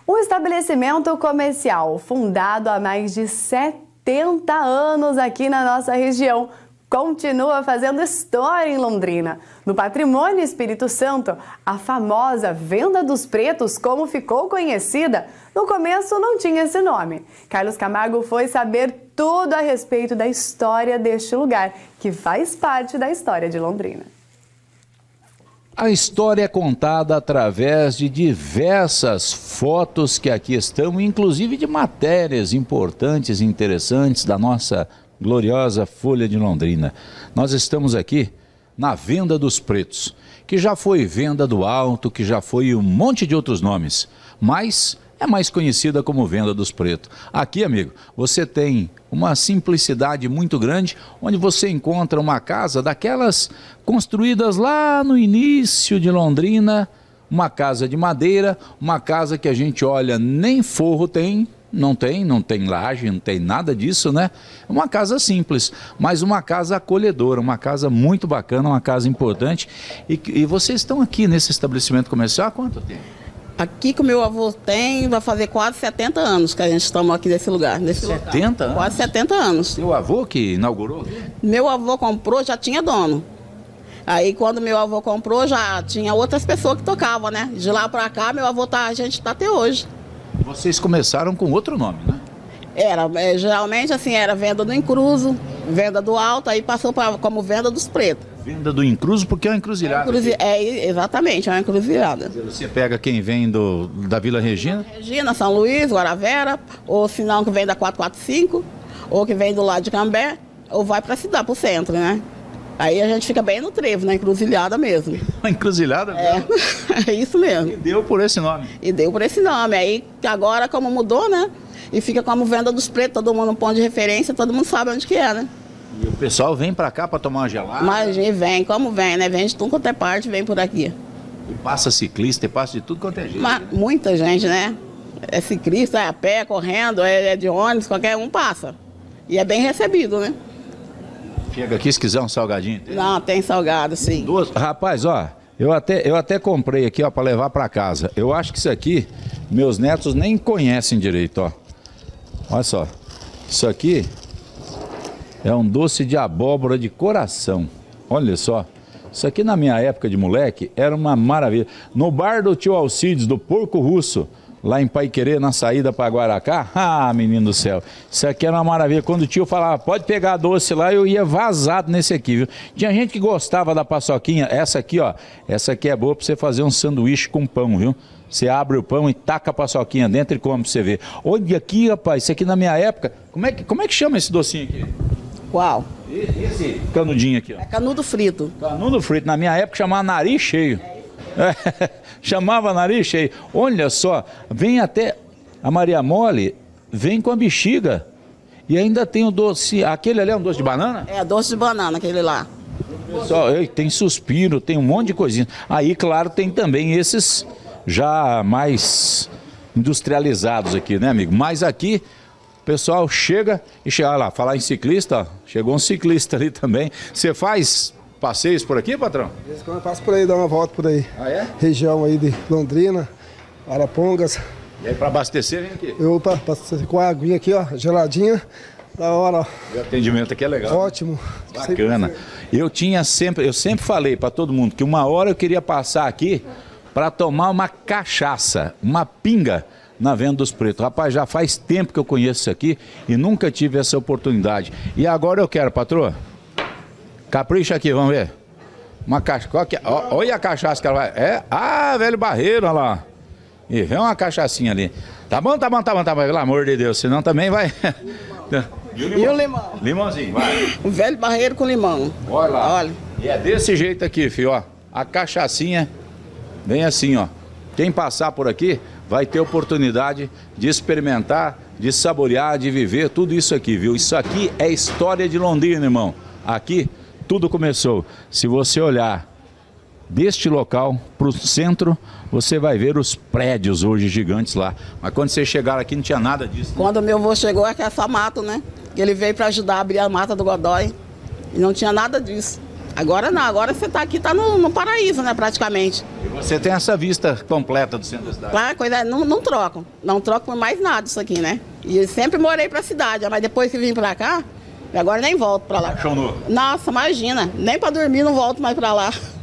Um estabelecimento comercial fundado há mais de 70 anos aqui na nossa região continua fazendo história em Londrina. No Patrimônio Espírito Santo, a famosa Venda dos Pretos, como ficou conhecida, no começo não tinha esse nome. Carlos Camargo foi saber tudo a respeito da história deste lugar, que faz parte da história de Londrina. A história é contada através de diversas fotos que aqui estão, inclusive de matérias importantes e interessantes da nossa gloriosa Folha de Londrina. Nós estamos aqui na Venda dos Pretos, que já foi Venda do Alto, que já foi um monte de outros nomes, mas é mais conhecida como Venda dos Pretos. Aqui, amigo, você tem uma simplicidade muito grande, onde você encontra uma casa daquelas construídas lá no início de Londrina, uma casa de madeira, uma casa que a gente olha, nem forro tem, não tem laje, não tem nada disso, né? Uma casa simples, mas uma casa acolhedora, uma casa muito bacana, uma casa importante. E vocês estão aqui nesse estabelecimento comercial há quanto tempo? Aqui que o meu avô tem, vai fazer quase 70 anos que a gente estamos aqui nesse lugar. 70 anos? Quase 70 anos. Seu avô que inaugurou? Meu avô comprou, já tinha dono. Aí quando meu avô comprou, já tinha outras pessoas que tocavam, né? De lá pra cá, meu avô a gente tá até hoje. Vocês começaram com outro nome, né? Geralmente assim, era Venda do Encruzo, Venda do Alto, aí passou como Venda dos Pretos. Venda do Encruzo, porque é uma encruzilhada. Exatamente, é uma encruzilhada. Você pega quem vem da Vila Regina? Regina, São Luís, Guaravera, ou se não que vem da 445, ou que vem do lado de Cambé, ou vai pra cidade, pro centro, né? Aí a gente fica bem no trevo, na encruzilhada mesmo. A encruzilhada mesmo? É isso mesmo. E deu por esse nome? E deu por esse nome. Aí agora, como mudou, né? E fica como Venda dos Pretos, todo mundo um ponto de referência, todo mundo sabe onde que é, né? E o pessoal vem pra cá pra tomar uma gelada? Mas vem, como vem, né? Vem de tudo quanto é parte, vem por aqui. E passa ciclista, e passa de tudo quanto é gente. Mas, muita gente, né? É ciclista, é a pé, correndo, é de ônibus, qualquer um passa. E é bem recebido, né? Chega aqui se quiser um salgadinho. Não, tem salgado, sim. Rapaz, ó, eu até comprei aqui, ó, pra levar pra casa. Eu acho que isso aqui, meus netos nem conhecem direito, ó. Olha só, isso aqui é um doce de abóbora de coração. Olha só, isso aqui na minha época de moleque era uma maravilha. No bar do tio Alcides, do Porco Russo, lá em Paiquerê, na saída para Guaracá, menino do céu, isso aqui era uma maravilha. Quando o tio falava, pode pegar doce lá, eu ia vazado nesse aqui, viu? Tinha gente que gostava da paçoquinha, essa aqui, ó, essa aqui é boa para você fazer um sanduíche com pão, viu? Você abre o pão e taca a paçoquinha dentro e come pra você ver. Olha aqui, rapaz, isso aqui na minha época, como é que chama esse docinho aqui? Qual? Esse canudinho aqui, ó. É canudo frito. Canudo frito, na minha época chamava nariz cheio. Chamava nariz cheio. Olha só, vem até a Maria Mole, vem com a bexiga. E ainda tem o doce, aquele ali é um doce de banana? É, doce de banana, aquele lá. Pessoal, tem suspiro, tem um monte de coisinha. Aí, claro, tem também esses já mais industrializados aqui, né, amigo? Mas aqui, o pessoal chega e chega lá, falar em ciclista, ó, chegou um ciclista ali também. Você faz passeios por aqui, patrão? Eu passo por aí, dá uma volta por aí. Ah, é? Região aí de Londrina, Arapongas. E aí, para abastecer, vem aqui? Eu passo com a aguinha aqui, ó, geladinha, da hora, ó. O atendimento aqui é legal. Ótimo. Bacana. Eu sempre falei para todo mundo que uma hora eu queria passar aqui para tomar uma cachaça, uma pinga na Venda dos Pretos. Rapaz, já faz tempo que eu conheço isso aqui e nunca tive essa oportunidade. E agora eu quero, patroa, capricha aqui, vamos ver. Uma cachaça, olha a cachaça que ela vai. Velho Barreiro, olha lá. E vem uma cachaçinha ali. Tá bom, pelo amor de Deus, senão também vai. E o limão? Limãozinho, vai. O Velho Barreiro com limão. Olha lá. Olha. E é desse jeito aqui, filho, ó. A cachaçinha vem assim, ó. Quem passar por aqui vai ter oportunidade de experimentar, de saborear, de viver tudo isso aqui, viu? Isso aqui é história de Londrina, irmão. Aqui tudo começou. Se você olhar deste local para o centro, você vai ver os prédios hoje gigantes lá. Mas quando você chegar aqui não tinha nada disso. Né? Quando meu avô chegou, é só mato, né? Ele veio para ajudar a abrir a mata do Godói e não tinha nada disso. Agora não, agora você tá aqui, tá no paraíso, né, praticamente. E você tem essa vista completa do centro da cidade? Claro, coisa, não trocam. Não trocam por mais nada isso aqui, né? E eu sempre morei pra cidade, mas depois que vim pra cá, agora nem volto pra lá. Achou novo? Nossa, imagina, nem pra dormir não volto mais pra lá.